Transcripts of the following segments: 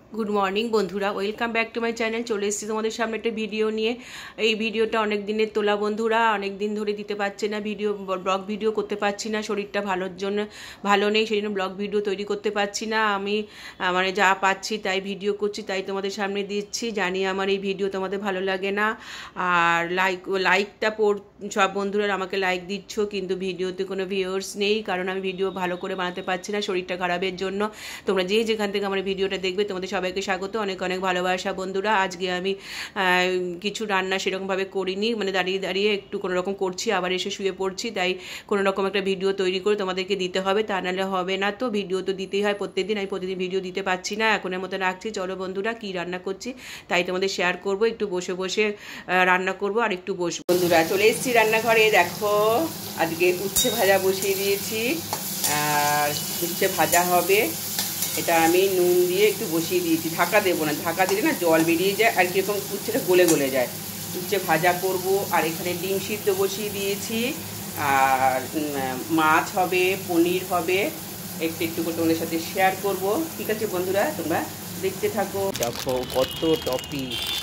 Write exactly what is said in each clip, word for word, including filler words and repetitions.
Good morning বন্ধুরা, welcome back to my channel. চলে এসেছি তোমাদের সামনে একটা ভিডিও নিয়ে। এই ভিডিওটা অনেক দিনের তোলা বন্ধুরা, অনেক দিন ধরে দিতে পারছে না ভিডিও, ব্লগ ভিডিও করতে পারছি না, শরীরটা ভালোর জন্য ভালো নেই, সেই জন্য ব্লগ ভিডিও তৈরি করতে পারছি না। আমি মানে যা পাচ্ছি তাই ভিডিও করছি, তাই তোমাদের সামনে দিচ্ছি। জানি আমার এই ভিডিও তোমাদের ভালো লাগে না, আর লাইক লাইকটা পড় সব বন্ধুরা আমাকে লাইক দিচ্ছ, কিন্তু ভিডিওতে কোনো ভিউয়ার্স নেই, কারণ আমি ভিডিও ভালো করে বানাতে পারছি না শরীরটা খারাপের জন্য। তোমরা যে যেখান থেকে আমার ভিডিওটা দেখবে তোমাদের সবাইকে স্বাগত, অনেক অনেক ভালোবাসা বন্ধুরা। আজকে আমি কিছু রান্না সেরকমভাবে করিনি, মানে দাঁড়িয়ে দাঁড়িয়ে একটু কোনো রকম করছি, আবার এসে শুয়ে পড়ছি, তাই কোনো রকম একটা ভিডিও তৈরি করে তোমাদেরকে দিতে হবে, তা নাহলে হবে না। তো ভিডিও তো দিতেই হয় প্রত্যেকদিন, আমি প্রতিদিন ভিডিও দিতে পারছি না, এখনের মতো রাখছি। চলো বন্ধুরা, কি রান্না করছি তাই তোমাদের শেয়ার করব, একটু বসে বসে রান্না করব আর একটু বসবো। বন্ধুরা চলে এসেছি রান্নাঘরে, দেখো আজকে উচ্ছে ভাজা বসিয়ে দিয়েছি, আর উচ্ছে ভাজা হবে। এটা আমি নুন দিয়ে একটু বসিয়ে দিয়েছি, ঢাকা দেবো না, ঢাকা দিলে না জল বেরিয়ে যায় আর কীরকম উচ্ছেটা গলে গলে যায়। উচ্ছে ভাজা করব, আর এখানে ডিম সিদ্ধ বসিয়ে দিয়েছি, আর মাছ হবে, পনির হবে, একটু একটু করে তোমাদের সাথে শেয়ার করব। ঠিক আছে বন্ধুরা, তোমরা দেখতে থাকো। দেখো কত টপি,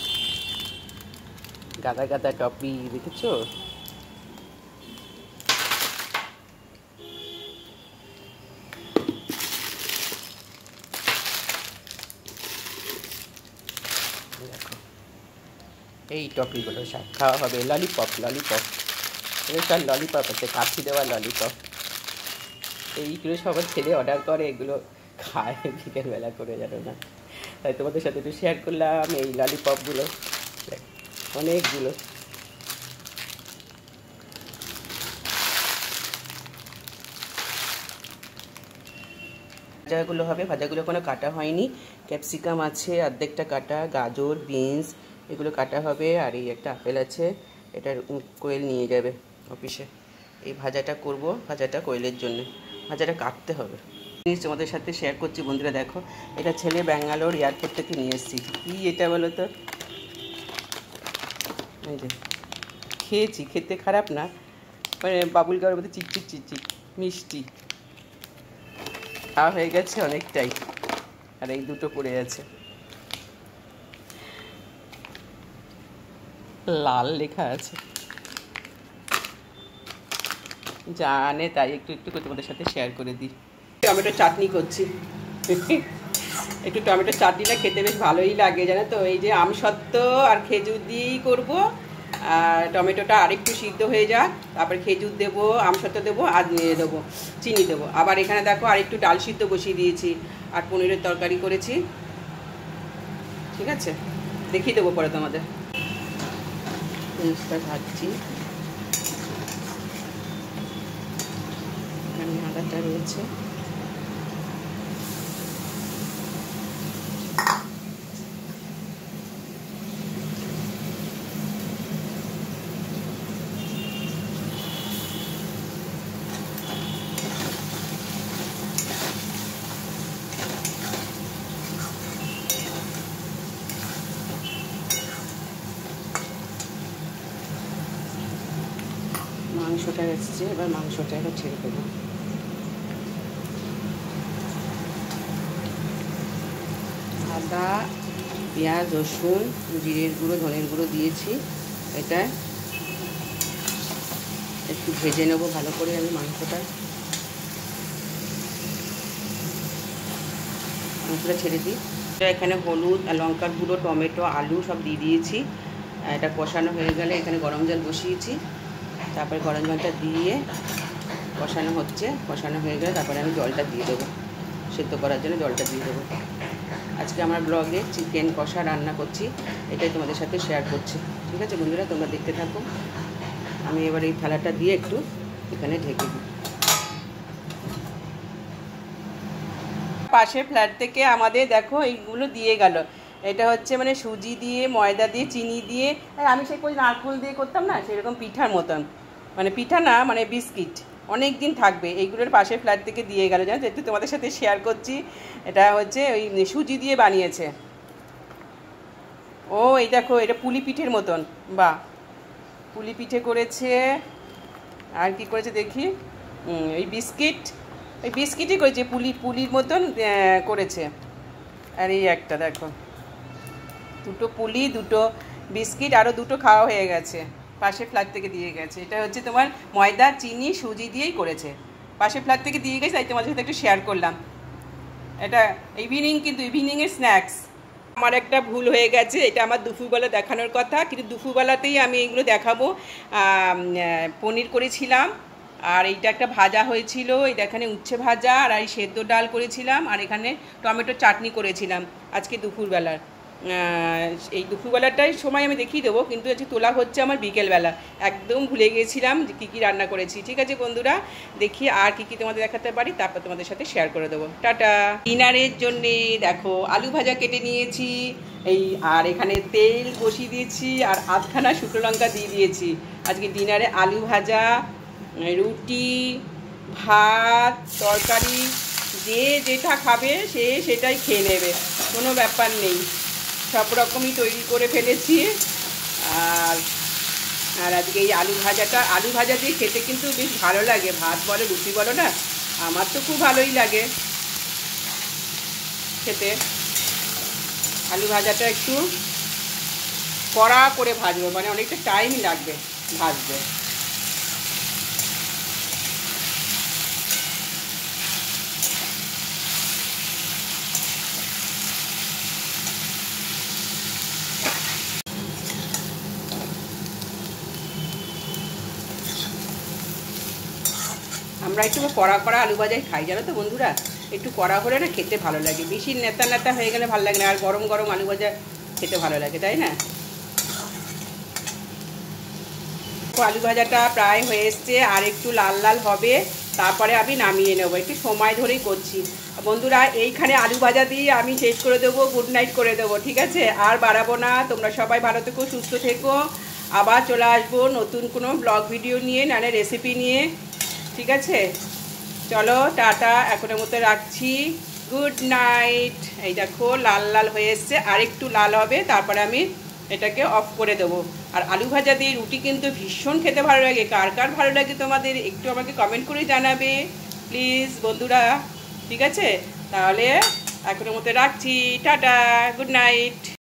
গাদা গাদা টপি, দেখেছো? এই টপিগুলো সব খাওয়া হবে। ললিপপ ললিপপ এগুলো ললিপপ আছে, কাঠি দেওয়া ললিপপ। এইগুলো সবার ছেলে অর্ডার করে, এগুলো খায় বিকেলবেলা করে, জানো না, তাই তোমাদের সাথে একটু শেয়ার করলাম এই ললিপপগুলো, অনেকগুলো। ভাজাগুলো হবে, ভাজাগুলো কোনো কাটা হয়নি, ক্যাপসিকাম আছে অর্ধেকটা কাটা, গাজর বিনস এগুলো কাটা হবে, আর এই একটা আপেল আছে, এটার কোয়েল নিয়ে যাবে অফিসে। এই ভাজাটা করব, ভাজাটা কোয়েলের জন্য, ভাজাটা কাটতে হবে। জিনিস তোমাদের সাথে শেয়ার করছি বন্ধুরা, দেখো এটা ছেলে ব্যাঙ্গালোর এয়ারপোর্ট থেকে নিয়ে এসেছি। কী এটা বলো তো? এই যে খেয়েছি, খেতে খারাপ না, মানে বাবুল গাওয়ার মধ্যে চিকচিক চিকচিক মিষ্টি, খাওয়া হয়ে গেছে অনেকটাই, আর এই দুটো পড়ে আছে, লাল লেখা আছে, জানে, তাই একটু একটু করে তোমাদের সাথে শেয়ার করে দিই। টমেটো চাটনি করছি, একটু টমেটো চাটনিটা খেতে বেশ ভালোই লাগে জানো তো। এই যে আমসত্ত্ব আর খেজুর দিয়েই করবো, আর টমেটোটা আরেকটু সিদ্ধ হয়ে যাক, তারপরে খেজুর দেবো, আমসত্ত্ব দেবো, আর নিয়ে দেবো চিনি দেবো। আবার এখানে দেখো আরেকটু ডাল সিদ্ধ বসিয়ে দিয়েছি, আর পনিরের তরকারি করেছি। ঠিক আছে, দেখিয়ে দেবো পরে তোমাদের। জিনিসটা ভাজছি, এখানে আদাটা রয়েছে, মাংসটা এসছে, এবার মাংসটা এবার ছেড়ে দেবো। আদা পেঁয়াজ রসুন জিরের গুঁড়ো ধনের গুঁড়ো দিয়েছি, এটা একটু ভেজে নেবো ভালো করে আমি মাংসটা। মাংসটা ছেড়ে দিই, এখানে হলুদ আর লঙ্কার গুঁড়ো, টমেটো, আলু সব দিয়ে দিয়েছি। এটা কষানো হয়ে গেলে এখানে গরম জল বসিয়েছি, তারপরে গরম জলটা দিয়ে কষানো হচ্ছে, কষানো হয়ে গেলে তারপরে আমি জলটা দিয়ে দেবো, সেদ্ধ করার জন্য জলটা দিয়ে দেবো। আজকে আমার ব্লগে চিকেন কষা রান্না করছি, এটাই তোমাদের সাথে শেয়ার করছি। ঠিক আছে বন্ধুরা, তোমরা দেখতে থাকো। আমি এবার এই থালাটা দিয়ে একটু এখানে ঢেকে দিই। পাশের ফ্ল্যাট থেকে আমাদের দেখো এইগুলো দিয়ে গেল, এটা হচ্ছে মানে সুজি দিয়ে, ময়দা দিয়ে, চিনি দিয়ে, আমি সে কই নারকেল দিয়ে করতাম না, সেরকম পিঠার মতন, মানে পিঠা না মানে বিস্কিট, অনেক দিন থাকবে। এইগুলোর পাশে ফ্ল্যাট থেকে দিয়ে গেল, জানো, একটু তোমাদের সাথে শেয়ার করছি। এটা হচ্ছে ওই সুজি দিয়ে বানিয়েছে। ও এই দেখো, এটা পুলি পিঠের মতন, বা পুলি পিঠে করেছে, আর কি করেছে দেখি, এই বিস্কিট, ওই বিস্কিটই করেছে, পুলি পুলির মতন করেছে। আর এই একটা দেখো, দুটো পুলি, দুটো বিস্কিট, আরও দুটো খাওয়া হয়ে গেছে, পাশের ফ্ল্যাট থেকে দিয়ে গেছে। এটা হচ্ছে তোমার ময়দা, চিনি, সুজি দিয়েই করেছে, পাশের ফ্ল্যাট থেকে দিয়ে গেছে, তাই তোমাদের সাথে একটু শেয়ার করলাম। এটা ইভিনিং, কিন্তু ইভিনিংয়ের স্ন্যাক্স। আমার একটা ভুল হয়ে গেছে, এটা আমার দুপুরবেলা দেখানোর কথা, কিন্তু দুপুরবেলাতেই আমি এগুলো দেখাবো। পনির করেছিলাম, আর এইটা একটা ভাজা হয়েছিল, এটা এখানে উচ্ছে ভাজা, আর এই সেদ্ধ ডাল করেছিলাম, আর এখানে টমেটো চাটনি করেছিলাম আজকে দুপুরবেলার। এই দুপুরবেলাটাই সময় আমি দেখিয়ে দেবো, কিন্তু আজকে তোলা হচ্ছে আমার বিকেলবেলা, একদম ভুলে গিয়েছিলাম যে কী কী রান্না করেছি। ঠিক আছে বন্ধুরা, দেখি আর কী কী তোমাদের দেখাতে পারি, তারপর তোমাদের সাথে শেয়ার করে দেবো। টাটা। ডিনারের জন্যে দেখো আলু ভাজা কেটে নিয়েছি, এই আর এখানে তেল বসিয়ে দিয়েছি, আর আধখানা শুকনো লঙ্কা দিয়ে দিয়েছি। আজকে ডিনারে আলু ভাজা, রুটি, ভাত, তরকারি, যে যেটা খাবে সে সেটাই খেয়ে নেবে, কোনো ব্যাপার নেই, সব রকমই তৈরি করে ফেলেছি। আর আর আজকে এই আলু ভাজাটা, আলু ভাজা দিয়ে খেতে কিন্তু বেশ ভালো লাগে, ভাত বলো রুটি বলো না, আমার তো খুব ভালোই লাগে খেতে। আলু ভাজাটা একটু কড়া করে ভাজবো, মানে অনেকটা টাইম লাগবে ভাজতে। আমরা একটু কড়া কড়া আলু ভাজাই খাই, জানো তো বন্ধুরা, একটু কড়া হলে না খেতে ভালো লাগে, বেশি নেতা নেতা হয়ে গেলে ভালো লাগে না, আর গরম গরম আলু ভাজা খেতে ভালো লাগে, তাই না? আলু ভাজাটা প্রায় হয়ে এসছে, আর একটু লাল লাল হবে, তারপরে আমি নামিয়ে নেবো, একটু সময় ধরেই করছি বন্ধুরা। এইখানে আলু ভাজা দিয়ে আমি শেষ করে দেবো, গুড নাইট করে দেবো, ঠিক আছে? আর বাড়াবো না, তোমরা সবাই ভালো থেকো, সুস্থ থেকো, আবার চলে আসবো নতুন কোনো ব্লগ ভিডিও নিয়ে, নাহলে রেসিপি নিয়ে, ঠিক আছে? চলো টাটা, এখনের মতো রাখছি, গুড নাইট। এই দেখো লাল লাল হয়ে এসছে, আর একটু লাল হবে, তারপরে আমি এটাকে অফ করে দেবো। আর আলু ভাজা দিয়ে রুটি কিন্তু ভীষণ খেতে ভালো লাগে, কার কার ভালো লাগে তোমাদের একটু আমাকে কমেন্ট করে জানাবে প্লিজ বন্ধুরা, ঠিক আছে? তাহলে এখনের মতো রাখছি, টাটা, গুড নাইট।